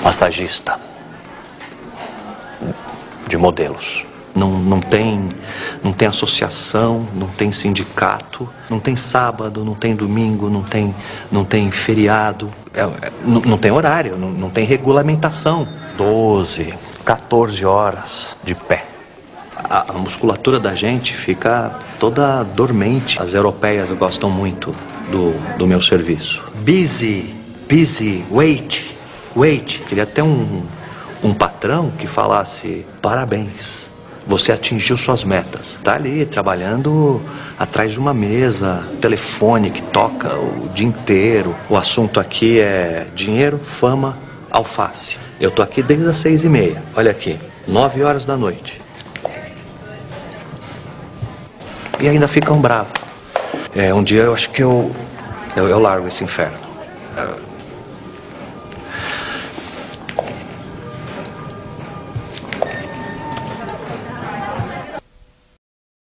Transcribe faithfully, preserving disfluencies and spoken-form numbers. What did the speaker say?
massagista de modelos. Não, não tem, não tem associação, não tem sindicato, não tem sábado, não tem domingo, não tem, não tem feriado, é, é, não, não tem horário, não, não tem regulamentação. doze, quatorze horas de pé. A, a musculatura da gente fica toda dormente. As europeias gostam muito do, do meu serviço. Busy, busy, wait, wait. Queria ter um, um patrão que falasse parabéns. Você atingiu suas metas. Tá ali trabalhando atrás de uma mesa, telefone que toca o dia inteiro. O assunto aqui é dinheiro, fama, alface. Eu tô aqui desde as seis e meia. Olha aqui, nove horas da noite. E ainda ficam bravos. É, um dia eu acho que eu, eu, eu largo esse inferno.